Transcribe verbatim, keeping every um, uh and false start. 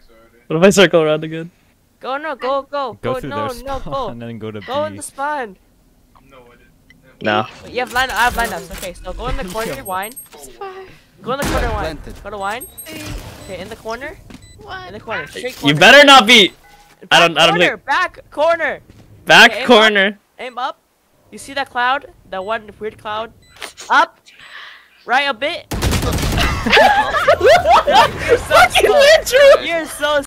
What if I circle around again? Go no, go go Go go through no their no spawn go. and then go to Go in B. the spawn. No. Wait, you have line. I have lineups. Okay, so go in the corner, wine. Go in the corner, wine. Go to wine. Okay, in the corner. In the corner. Straight corner. You better not be. Back I don't. I don't corner, think. back corner. Back Okay, aim corner. Up, aim up. You see that cloud? That one weird cloud? Up. Right a bit. You're so slow. You're so